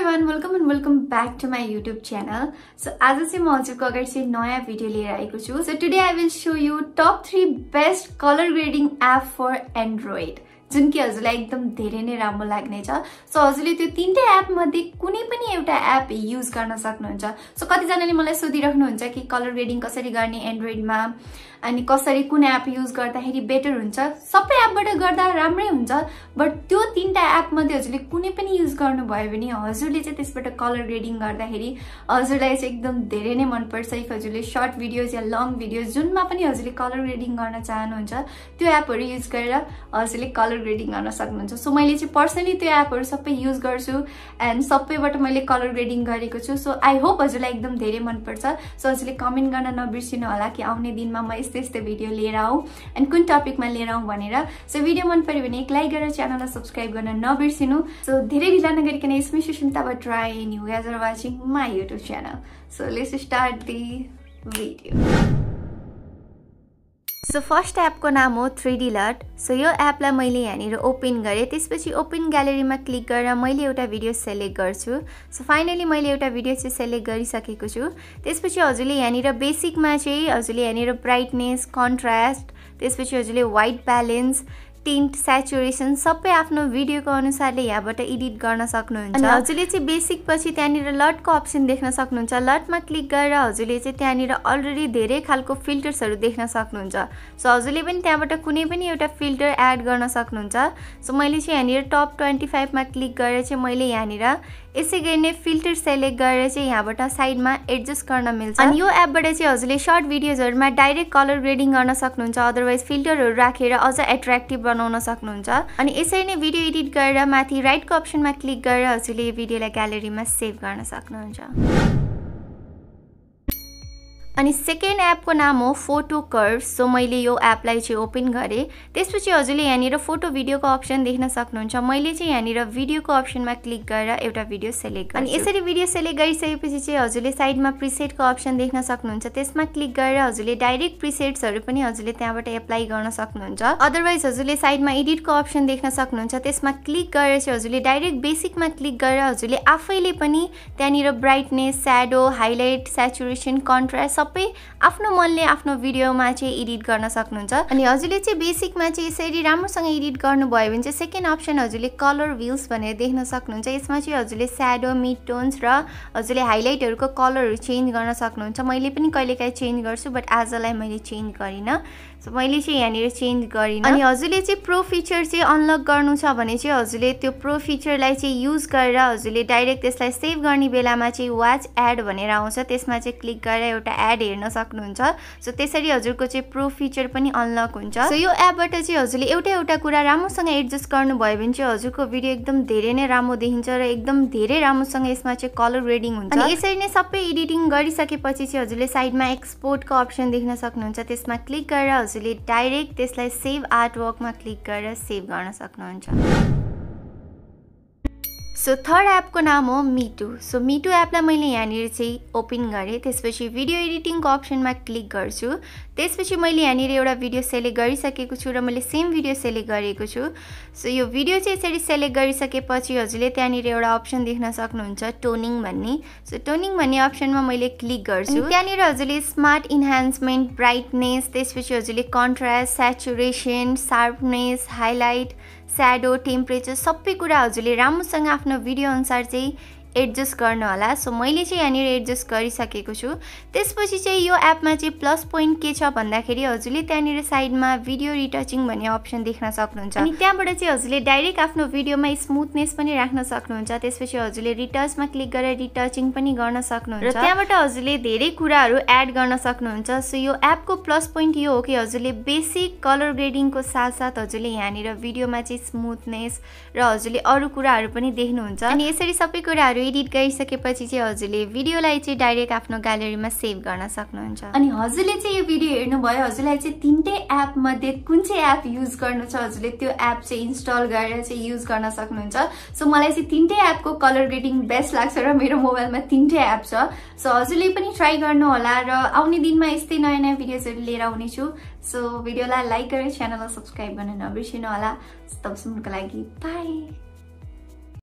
everyone, welcome back to my YouTube channel. So आज चाहिँ म हजुरको अगाडि चाहिँ नयाँ भिडियो लिएर आएको छु. So today I will show you top 3 best color grading app for Android. जुन कि हजुरलाई एकदम धेरै नै राम्रो लाग्ने छ. सो हजुरले त्यो तीनटै एप मध्ये कुनै पनि एउटा एप युज गर्न सक्नुहुन्छ. सो कति जनाले मलाई सोधिराख्नुहुन्छ कि कलर ग्रेडिङ कसरी गर्ने एन्ड्रोइडमा अनि कसरी कुन एप युज गर्दाखेरि बेटर हुन्छ. सबै एपबाट गर्दा राम्रै हुन्छ, बट त्यो तीनटा एप मध्ये हजुरले कुनै पनि युज गर्नु भयो भने हजुरले चाहिँ त्यसबाट कलर ग्रेडिङ गर्दाखेरि हजुरलाई चाहिँ एकदम धेरै नै मन पर्छ. इफ हजुरले शर्ट भिडियोज या लङ भिडियोज जुनमा पनि हजुरले कलर ग्रेडिङ गर्न चाहनुहुन्छ त्यो एपहरु युज गरेर हजुरले कलर ग्रेडिङ गर्न सक्नुहुन्छ. सो मैले चाहिँ पर्सनली त्यो एपहरु सबै युज गर्छु एन्ड सबैबाट मैले कलर ग्रेडिङ गरेको छु. सो आई होप हजुरलाई एकदम धेरै मन पर्छ. सो हजुरले कमेन्ट गर्न नबिर्सिनु होला कि आउने दिनमा म यस्तै भिडियो लिएर आऊ एन्ड कुन टपिकमा लिएर आऊ भनेर. सो भिडियो मन पर्यो भने एक लाइक गरेर च्यानललाई सब्स्क्राइब गर्न नबिर्सिनु. सो धेरै ढिला नगरिकन यसमै सुशन्तवा try and you guys are watching my YouTube channel. So let's start the video. So first एपको नाम हो 3D LUT. सो यो एपलाई मैले यहाँनिर ओपन गरेँ. त्यसपछि ओपन ग्यालेरीमा क्लिक गरेर मैले एउटा भिडियो सेलेक्ट गर्छु. सो फाइनली मैले एउटा भिडियो चाहिँ सेलेक्ट गरिसकेको छु. त्यसपछि हजुरले यहाँनिर बेसिकमा चाहिँ हजुरले यहाँनिर ब्राइटनेस, कन्ट्रास्ट, त्यसपछि हजुरले व्हाइट ब्यालेन्स, टिन्ट, स्याचुरेसन सबै आफ्नो भिडियोको अनुसारले यहाँबाट एडिट गर्न सक्नुहुन्छ. अनि हजुरले चाहिँ बेसिक पछि त्यहाँनिर लटको अप्सन देख्न सक्नुहुन्छ. लटमा क्लिक गरेर हजुरले चाहिँ त्यहाँनिर अलरेडी धेरै खालको फिल्टर्सहरू देख्न सक्नुहुन्छ. सो हजुरले पनि त्यहाँबाट कुनै पनि एउटा फिल्टर एड गर्न सक्नुहुन्छ. सो मैले चाहिँ यहाँनिर टप 25 मा क्लिक गरेर चाहिँ मैले यहाँनिर यसै गरी नै फिल्टर सेलेक्ट गरेर चाहिँ यहाँबाट साइडमा एडजस्ट गर्न मिल्छ. अनि यो एपबाट चाहिँ हजुरले सर्ट भिडियोजहरुमा डाइरेक्ट कलर ग्रेडिङ गर्न सक्नुहुन्छ. अदरवाइज फिल्टरहरू राखेर अझ एट्र्याक्टिभ बनाउन सक्नुहुन्छ. अनि यसरी नै भिडियो एडिट गरेर माथि राइटको अप्सनमा क्लिक गरेर हजुरले यो भिडियोलाई ग्यालेरीमा सेभ गर्न सक्नुहुन्छ. अनि सेकेन्ड एपको नाम हो फोटो कर्व. सो मैले यो एपलाई चाहिँ ओपन गरेँ. त्यसपछि हजुरले यहाँनिर फोटो भिडियोको अप्सन देख्न सक्नुहुन्छ. मैले चाहिँ यहाँनिर भिडियोको अप्सनमा क्लिक गरेर एउटा भिडियो सेलेक्ट गर्छु. अनि यसरी भिडियो सेलेक्ट गरिसकेपछि चाहिँ हजुरले साइडमा प्रिसेटको अप्सन देख्न सक्नुहुन्छ. त्यसमा क्लिक गरेर हजुरले डाइरेक्ट प्रिसेट्सहरू पनि हजुरले त्यहाँबाट एप्लाई गर्न सक्नुहुन्छ. अदरवाइज हजुरले साइडमा एडिटको अप्सन देख्न सक्नुहुन्छ. त्यसमा क्लिक गरेर चाहिँ हजुरले डाइरेक्ट बेसिकमा क्लिक गरेर हजुरले आफैले पनि त्यहाँनिर brightness, shadow, highlight, saturation, contrast सबै आफ्नो मनले आफ्नो भिडियोमा चाहिँ एडिट गर्न सक्नुहुन्छ. अनि हजुरले चाहिँ बेसिकमा चाहिँ यसरी राम्रोसँग एडिट गर्नुभयो भने चाहिँ सेकेन्ड अप्सन हजुरले कलर व्हील्स भनेर देख्न सक्नुहुन्छ. यसमा चाहिँ हजुरले स्याडो, मिड टोन्स र हजुरले हाइलाइटहरूको कलरहरू चेन्ज गर्न सक्नुहुन्छ. मैले पनि कहिलेकाहीँ चेन्ज गर्छु, बट आजलाई मैले चेन्ज गरिनँ. सो मैले चाहिँ यहाँनिर चेन्ज गरिनँ. अनि हजुरले चाहिँ प्रो फिचर चाहिँ अनलक गर्नु छ भने चाहिँ हजुरले त्यो प्रो फिचरलाई चाहिँ युज गरेर हजुरले डाइरेक्ट त्यसलाई सेभ गर्ने बेलामा चाहिँ वाच एड भनेर आउँछ. त्यसमा चाहिँ क्लिक गरेर एउटा एड हेर्न सक्नुहुन्छ. सो त्यसरी हजुरको चाहिँ प्रो फिचर पनि अनलक हुन्छ. सो यो एपबाट चाहिँ हजुरले एउटा कुरा राम्रोसँग एडजस्ट गर्नुभयो भने चाहिँ हजुरको भिडियो एकदम धेरै नै राम्रो देखिन्छ र एकदम धेरै राम्रोसँग यसमा चाहिँ कलर ग्रेडिङ हुन्छ. अनि यसरी नै सबै एडिटिङ गरिसकेपछि चाहिँ हजुरले साइडमा एक्सपोर्टको अप्सन देख्न सक्नुहुन्छ. त्यसमा क्लिक गरेर हजुरले डाइरेक्ट त्यसलाई सेभ आर्टवर्कमा क्लिक गरेर सेभ गर्न सक्नुहुन्छ. सो थर्ड एपको नाम हो मीटू. सो मीटू एपलाई मैले यहाँनिर चाहिँ ओपन गरेँ. त्यसपछि भिडियो एडिटिङको अप्सनमा क्लिक गर्छु. त्यसपछि मैले यहाँनिर एउटा भिडियो सेलेक्ट गरिसकेको छु र मैले सेम भिडियो सेलेक्ट गरेको छु. सो यो भिडियो चाहिँ यसरी सेलेक्ट गरिसकेपछि हजुरले त्यहाँनिर एउटा अप्सन देख्न सक्नुहुन्छ टोनिङ भन्ने. सो टोनिङ भन्ने अप्सनमा मैले क्लिक गर्छु. त्यहाँनिर हजुरले स्मार्ट इन्हान्समेन्ट, ब्राइटनेस, त्यसपछि हजुरले contrast, saturation, sharpness, highlight, shadow, temperature सबै कुरा हजुरले राम्रोसँग आफ्नो भिडियो अनुसार चाहिँ एडजस्ट गर्न होला. सो मैले चाहिँ यहाँनिर एडजस्ट गरिसकेको छु. त्यसपछि चाहिँ यो एपमा चाहिँ प्लस पोइन्ट के छ भन्दाखेरि हजुरले त्यहाँनिर साइडमा भिडियो रिटचिङ भन्ने अप्सन देख्न सक्नुहुन्छ. अनि त्यहाँबाट चाहिँ हजुरले डाइरेक्ट आफ्नो भिडियोमा स्मुथनेस पनि राख्न सक्नुहुन्छ. त्यसपछि हजुरले रिटचमा क्लिक गरेर रिटचिङ पनि गर्न सक्नुहुन्छ र त्यहाँबाट हजुरले धेरै कुराहरू एड गर्न सक्नुहुन्छ. सो यो एपको प्लस पोइन्ट यो हो कि हजुरले बेसिक कलर ग्रेडिङको साथसाथ हजुरले यहाँनिर भिडियोमा चाहिँ स्मुथनेस र हजुरले अरू कुराहरू पनि देख्नुहुन्छ. अनि यसरी सबै कुराहरू एडिट गरिसकेपछि चाहिँ हजुरले भिडियोलाई चाहिँ डाइरेक्ट आफ्नो ग्यालेरीमा सेभ गर्न सक्नुहुन्छ. अनि हजुरले चाहिँ यो भिडियो हेर्नुभयो. हजुरलाई चाहिँ तीनटै एप मध्ये कुन चाहिँ एप युज गर्नु छ हजुरले त्यो एप चाहिँ इन्स्टल गरेर चाहिँ युज गर्न सक्नुहुन्छ. सो मलाई चाहिँ तीनटै एपको कलर ग्रेडिङ बेस्ट लाग्छ र मेरो मोबाइलमा तीनटै एप छ. सो हजुरले पनि ट्राई गर्नु होला र आउने दिनमा यस्तै नयाँ नयाँ भिडियोजहरू लिएर आउने छु. सो भिडियोलाई लाइक गरेर च्यानललाई सब्स्क्राइब गर्न नबिर्सिनु होला. तबसम्मको लागि बाइ.